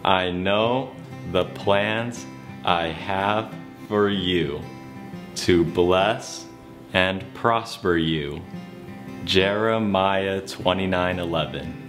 I know the plans I have for you, to bless and prosper you. Jeremiah 29:11.